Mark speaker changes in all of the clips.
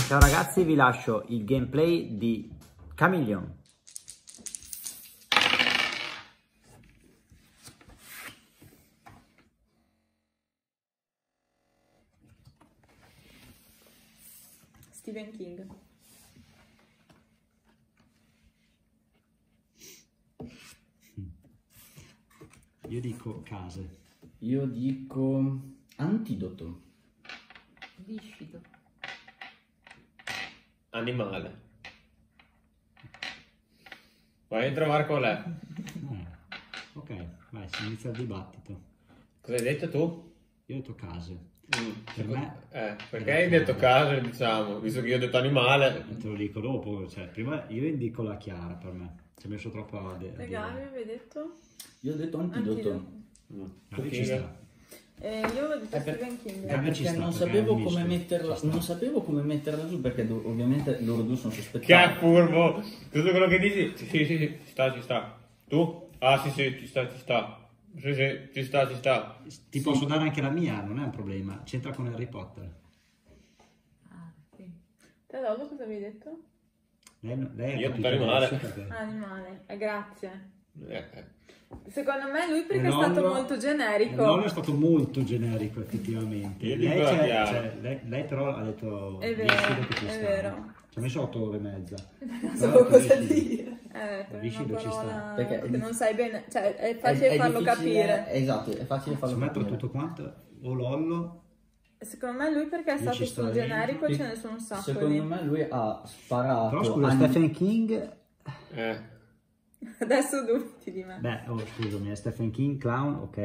Speaker 1: Ciao ragazzi, vi lascio il gameplay di Chameleon.
Speaker 2: Stephen King.
Speaker 3: Io dico case.
Speaker 4: Io dico antidoto.
Speaker 2: Viscido.
Speaker 5: Animale. Vai a trovare qual è.
Speaker 3: Ok, vai, si inizia il dibattito.
Speaker 5: Cosa hai detto tu?
Speaker 3: Io ho detto case.
Speaker 5: Per
Speaker 3: me-
Speaker 5: perché hai detto caso, diciamo, visto che io ho detto animale.
Speaker 3: Te lo dico dopo, cioè prima io indico la chiara per me. Ci ho messo troppo a dire.
Speaker 2: Legami, avevi detto?
Speaker 4: Io ho detto antidoto.
Speaker 3: Ci sta.
Speaker 2: Io ho detto Stephen King.
Speaker 3: A me ci
Speaker 4: Perché
Speaker 3: sta,
Speaker 4: non
Speaker 3: perché
Speaker 4: sapevo
Speaker 3: è
Speaker 4: come
Speaker 3: misto,
Speaker 4: metterla,
Speaker 3: ci sta.
Speaker 4: non sapevo come metterla giù perché ovviamente loro due sono
Speaker 5: Che
Speaker 4: sospettati.
Speaker 5: furbo! Tutto quello che dici? Sì, ci sta. Tu? Ah, sì, ci sta. Sì, ci sta.
Speaker 3: Ti posso dare anche la mia, non è un problema. C'entra con Harry Potter.
Speaker 2: Ah, sì. Te Lolo cosa avevi detto?
Speaker 3: Lei ha
Speaker 5: Io
Speaker 3: capito
Speaker 5: animale.
Speaker 3: adesso perché-
Speaker 2: Animale. Grazie.
Speaker 5: Eh.
Speaker 2: Secondo me lui perché è
Speaker 3: Lollo-
Speaker 2: stato molto generico.
Speaker 3: Lollo è stato molto generico effettivamente.
Speaker 5: Io
Speaker 3: Lei,
Speaker 5: dico la chiara.
Speaker 3: lei però ha detto
Speaker 2: È
Speaker 3: viscido
Speaker 2: vero,
Speaker 3: che ci
Speaker 2: è
Speaker 3: sta.
Speaker 2: vero.
Speaker 3: Ci ha messo 8 ore e mezza.
Speaker 2: Non
Speaker 3: Però
Speaker 2: so cosa
Speaker 3: viscido.
Speaker 2: dire. Per
Speaker 3: Viscido
Speaker 2: una
Speaker 3: ci sta.
Speaker 2: parola
Speaker 4: Perché-
Speaker 2: che non sai bene, cioè è facile farlo capire.
Speaker 4: Esatto, è facile farlo
Speaker 3: Secondo me tra
Speaker 4: capire.
Speaker 3: tutto quanto o Lollo
Speaker 2: Secondo me lui perché è
Speaker 3: Io
Speaker 2: stato
Speaker 3: ci sto
Speaker 2: sul generico
Speaker 4: dentro.
Speaker 2: ce ne sono un sacco
Speaker 4: Secondo
Speaker 2: lì.
Speaker 4: me lui ha sparato.
Speaker 1: Però scusa,
Speaker 4: anni-
Speaker 1: Stephen King...
Speaker 2: Adesso dubiti di me.
Speaker 1: Beh, oh, scusami, è Stephen King, clown, ok.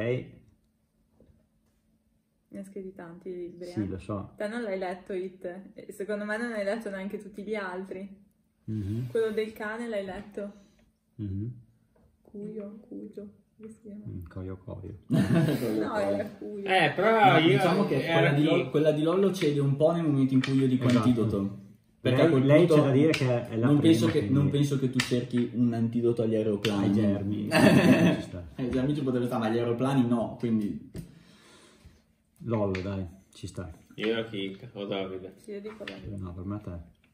Speaker 2: Ne ha scritti tanti libri.
Speaker 1: Sì, lo so.
Speaker 2: Te non l'hai letto It. E secondo me non hai letto neanche tutti gli altri.
Speaker 1: Mhm,
Speaker 2: Quello del cane l'hai letto.
Speaker 1: mhm.
Speaker 2: Cuyo. Come si chiama?
Speaker 1: Coio.
Speaker 2: No, era Cuyo.
Speaker 5: Però
Speaker 4: No,
Speaker 5: io
Speaker 4: diciamo che quella di Lollo cede un po' nel momento in cui io dico
Speaker 1: Esatto.
Speaker 4: antidoto. Perché a quel
Speaker 1: Lei
Speaker 4: punto
Speaker 1: c'è da dire che è la
Speaker 4: non penso
Speaker 1: prima,
Speaker 4: che,
Speaker 1: quindi-
Speaker 4: non penso che tu cerchi un antidoto agli aeroplani.
Speaker 1: ai germi. Ci sta.
Speaker 4: Gli amici potrebbero stare, ma agli aeroplani no, quindi
Speaker 1: Lollo, dai, ci sta.
Speaker 5: Io ero Kik, o Davide.
Speaker 2: Sì, io dico la
Speaker 1: No, per me te.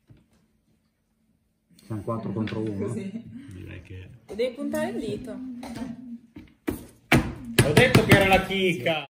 Speaker 1: Siamo 4 contro 1.
Speaker 2: Così.
Speaker 3: direi che
Speaker 2: Devi puntare il dito.
Speaker 5: Ho detto che era la chicca!